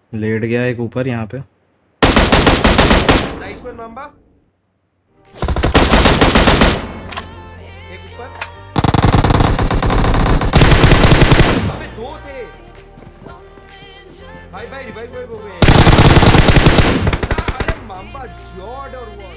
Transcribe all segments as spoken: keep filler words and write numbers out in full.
Late गया एक ऊपर यहाँ पे। Nice one Mamba. एक ऊपर। अबे दो थे भाई भाई रिवाइव हो गए। अरे मांबा जॉर्ड और वॉट।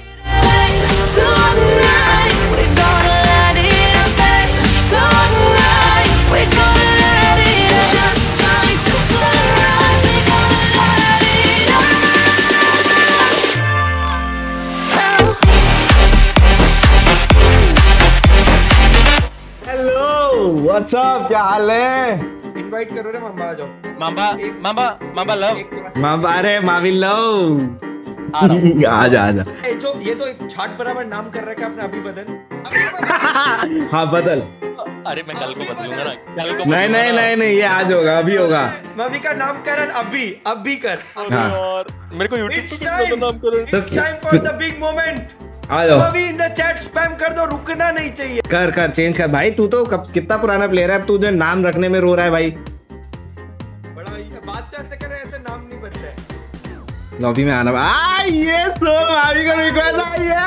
What's up? क्या हाल है? इनवाइट करो रे मांबा, आ जाओ। Mamba Mamba Mamba love Mamba अरे मावी लव आ रहा हूं। आजा आजा। ए जो ये तो छाट बराबर नाम कर रखा है अपने। अभी बदल अभी बदल। हाँ बदल। अरे मैं कल को बदलूंगा ना, कल को नहीं नहीं नहीं नहीं ये आज होगा, अभी होगा। मावी का नामकरण अभी अभी कर। हाँ। यार मेरे को यूट्यूब It's पे time. नाम करो। It's time for the big moment. आ जाओ। अभी इन द चैट स्पैम कर दो, रुकना नहीं चाहिए। कर कर चेंज कर भाई। तू तो कब कितना पुराना प्लेयर है, अब तू जो नाम रखने में रो रहा है भाई। बड़ा बात तो ऐसे करे, ऐसे नाम नहीं बदले। लॉबी में आना। आ ये सो भाभी का रिक्वेस्ट आई है।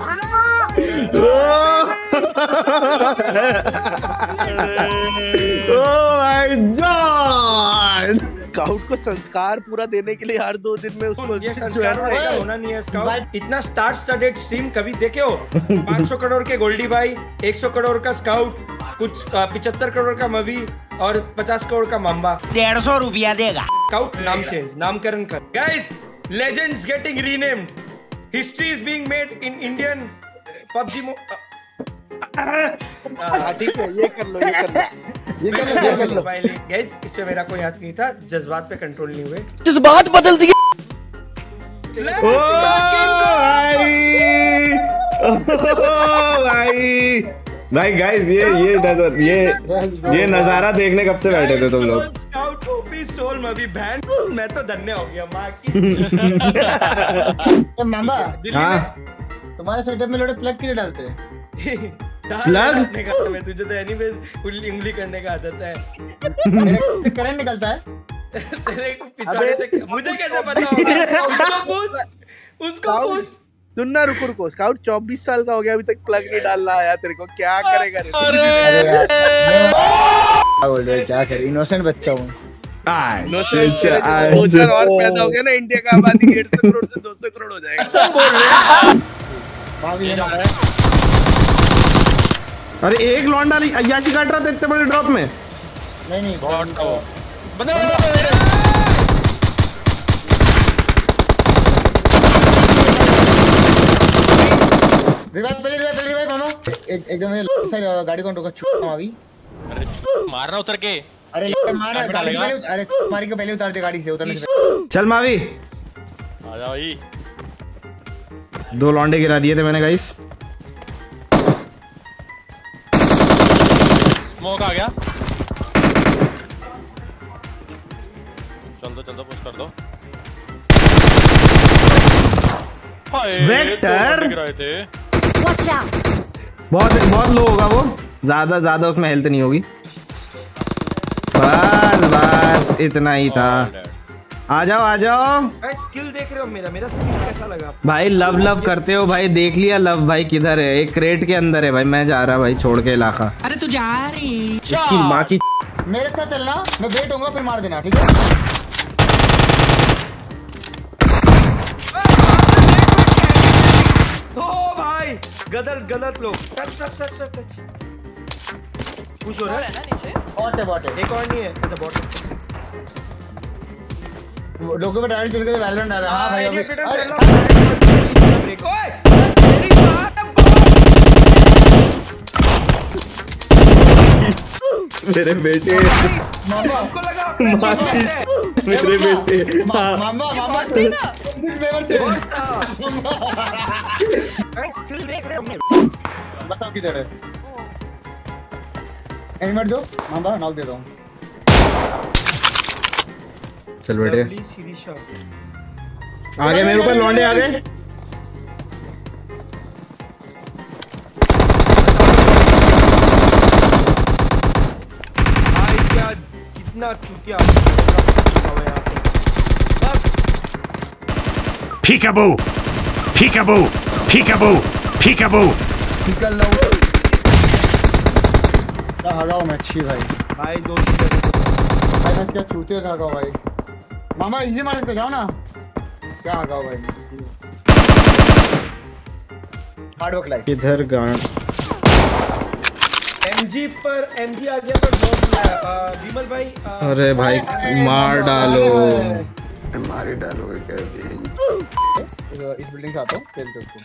Oh my God. स्काउट को संस्कार पूरा देने के लिए हर दो दिन में उसको ये संस्कार वाला होना नहीं है। स्काउट इतना स्टार स्टडेड स्ट्रीम कभी देखे हो? पाँच सौ करोड़ के गोल्डी भाई, एक सौ करोड़ का स्काउट, कुछ पचहत्तर करोड़ का मवी और पचास करोड़ का मांबा। डेढ़ सौ रुपया देगा। स्काउट नाम चेंज, नामकरण कर। Guys, legends getting renamed, history is being made in Indian PUBG. ठीक है, ये कर लो ये कर लो ये कर लो ये कर लो। गाइस इस पे मेरा कोई हाथ नहीं था, जज्बात पे कंट्रोल नहीं हुए। जज्बात बदल दिए। ओ भाई ओ भाई भाई गाइस ये ये नजर ये ये नजारा देखने कब से बैठे थे तुम लोग? स्काउट ओपी सोल में भी बैंड। मैं तो धन्य हो गया मां की। मामा हाँ तुम्हारे सेटअप में लोटे प्लग किधर डालते हैं? प्लग मैं तुझे तो एनीवेज उंगली उंगली करने का आदत है। करंट निकलता है तेरे को पिछवाड़े से मुझे कैसे पता होगा? उसको पूछ, उसको पूछ। सुनना, रुको रुको। स्काउट चौबीस साल का हो गया, अभी तक प्लग नहीं डालना आया तेरे को। क्या करेगा रे? बोल रहे क्या करे, इनोसेंट बच्चा हूँ। और पैदा हो गया ना, इंडिया का आबादी डेढ़ सौ करोड़ से दो सौ करोड़ हो जाएगा। सब बोल रहे हैं। अरे एक लौंडा अय्याशी काट रहा था इतने बड़े ड्रॉप में। नहीं नहीं बंदा रिवाइव पहले रिवाइव पहले रिवाइव मानो। एक एकदम सर गाड़ी कौन रोका? छुप अभी। अरे मारना उतर के। अरे मार गाड़ी पहले। अरे मारी को पहले उतार दे गाड़ी से, उतरने से। चल मावी आ जा भाई। दो लौंडे गिरा दिए थे मैंने गाइस। स्मोक आ गया। चल दो चल दो, पुश कर दो। स्वेटर गिराए थे। बहुत बहुत लो होगा वो, ज्यादा ज्यादा उसमें हेल्थ नहीं होगी। बस बस इतना ही था। आ जाओ आ जाओ। स्किल देख रहे हो मेरा? मेरा स्किल कैसा लगा भाई? लव लव करते हो भाई? देख लिया लव भाई किधर है? एक क्रेट के अंदर है भाई। मैं जा रहा भाई छोड़ के इलाका। अरे तू जा रही। इसकी माँ की। मेरे साथ चलना, मैं वेट होऊंगा फिर मार देना, ठीक है? ओ भाई गलत गलत लोग। Touch touch touch touch. कुछ हो रहा है ना नीचे? बॉट है बॉट है। एक और नहीं है। अच्छा बॉट है। लोगों पे डायरेक्ट चल के वैलोरेंट आ रहा है। हां भाई अभी। अरे ओए मेरी बात मेरे बेटे मामा हमको लगा मेरे बेटे मामा मामा फेवर थे। स्किल देख रहे हो? बताओ किधर है? एनिमेट दो मामा, नॉक दे रहा हूं। चल बेटे प्लीज शिरीषा आगे मेरे ऊपर लौंडे आ गए। भाई क्या कितना चुतिया यहाँ पे। Peekaboo! Peekaboo! Peekaboo! Peekaboo! निकल लो क्या हगाओ मैं अच्छी भाई भाई दो भाई मैं क्या चूते से हगाओ भाई मामा इजी मार के जाओ ना क्या हगाओ भाई हार्ड वर्क लाइक किधर गांड एमजी पर एमजी आ गया पर बहुत विमल भाई आ, अरे भाई मार डालो मार ही डालोगे कैसे इस बिल्डिंग से आता हूँ खेलते उसको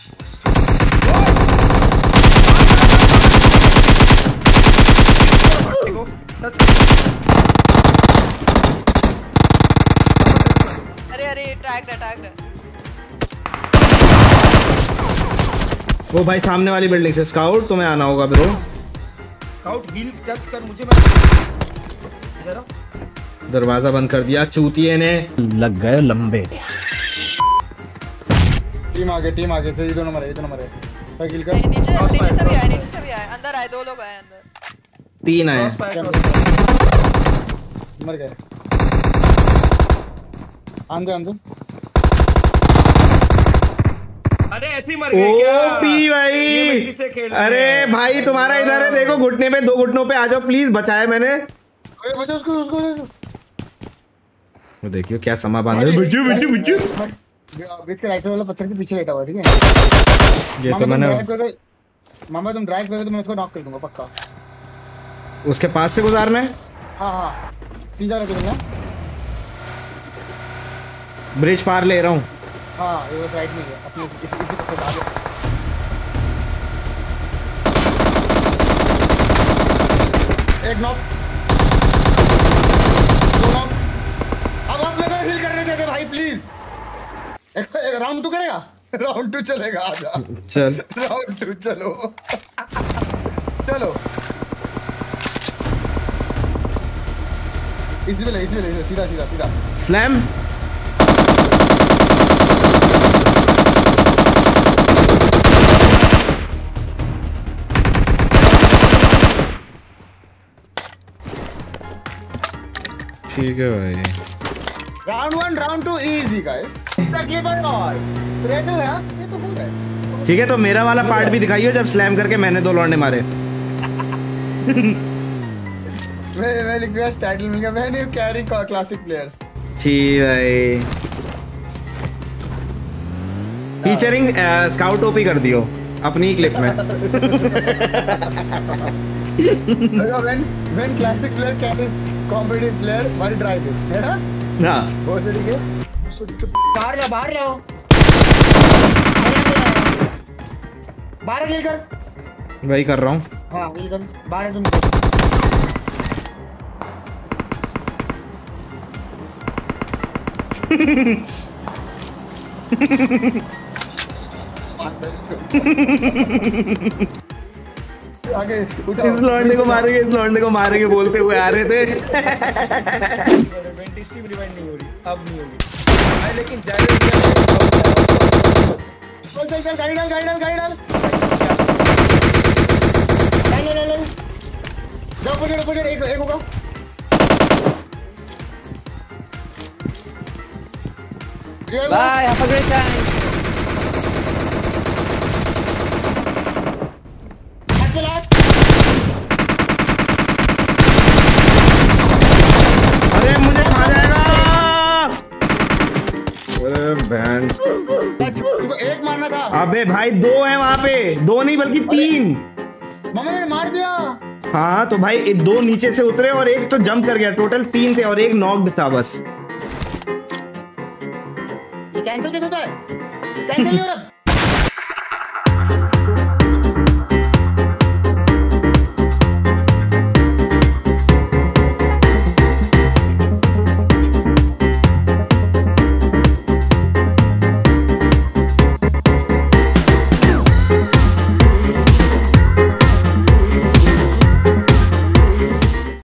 देखो टच अरे अरे टैग्ड टैग्ड वो भाई सामने वाली बिल्डिंग से स्काउट तुम्हें आना होगा ब्रो स्काउट हील टच कर मुझे मैं जरा दरवाजा बंद कर दिया चूतिए ने लग गए लंबे टीम आगे टीम आगे तो ये दो नंबर है ये दो नंबर है भाई किल कर नीचे नीचे से भी आए नीचे से भी आए अंदर आए दो लोग आए अंदर तीन आए मर गए अंदर अंदर अरे ऐसे ही मर गए क्या ओपी भाई ये मेसी से खेल रहे अरे हैं। भाई तुम्हारा इधर है देखो घुटने पे दो घुटनों पे आ जाओ प्लीज बचाया मैंने अरे बचा उसको उसको वो देखियो क्या समा बांधे बच्चू बच्चू बच्चू ब्रिज के राइट साइड वाला पत्थर के पीछे लेटा हुआ ठीक है ये तो मैंने मामा तुम ड्राइव करोगे तो मैं उसको नॉक कर दूंगा पक्का उसके पास से गुजारना है हाँ हाँ सीधा लेके चलना ब्रिज पार ले रहा हूँ हाँ ये बस राइट में है अपने इसी इसी इसी पत्थर डालो एक नॉक दो नॉक अब आप मेरे को हिल करने दे दे भाई प्लीज एक, एक राउंड टू करेगा राउंड टू चलेगा आजा चल राउंड टू चलो चलो इसी में ले इसी में ले सीधा सीधा सीधा स्लैम ठीक है भाई round one round two easy guys exactly bye all red है ये तो हो गया ठीक है तो मेरा वाला पार्ट भी दिखाइए जब स्लैम करके मैंने दो लौंडे मारे मैं मैं रिक्वेस्ट टाइटल मिल गया मैं नहीं कैरी क्लासिक प्लेयर्स जी भाई फीचरिंग स्काउट ओपी कर दियो अपनी क्लिप में when when classic player carries competitive player one drive it है ना हाँ बहुत सही है बाहर लो बाहर लो बाहर किल कर वही कर रहा हूँ हाँ किल कर बाहर तुम आगे इस लौंडे को मारेंगे इस लौंडे को मारेंगे बोलते हुए आ रहे थे ट्वेंटी स्ट्रीम रिवाइंड नहीं हो रही अब नहीं होगी भाई लेकिन जाने चल चल चल गाड़ी डाल गाड़ी डाल गाड़ी डाल ले ले ले जाओ ऊपर ऊपर एक एक होगा bye have a great time अरे मुझे खा जाएगा अरे बैंड तुमको एक मारना था अबे भाई दो है वहां पे दो नहीं बल्कि तीन मामा ने मार दिया हाँ तो भाई दो नीचे से उतरे और एक तो जंप कर गया टोटल तीन थे और एक नॉक्ड था बस ये कैंसिल कैसे होता है कैंसिल नहीं हो रहा